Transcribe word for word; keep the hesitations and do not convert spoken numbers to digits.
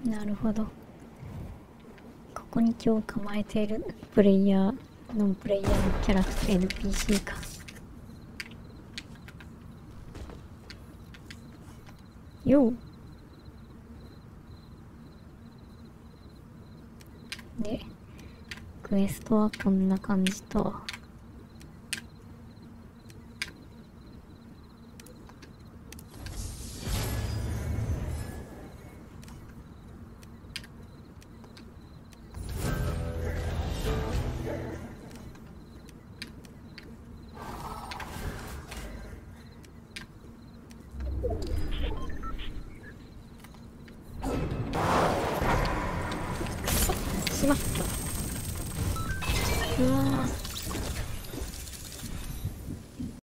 なるほど。ここに今日構えているプレイヤー、ノンプレイヤーのキャラクター エヌピーシー か。よう。で、クエストはこんな感じと。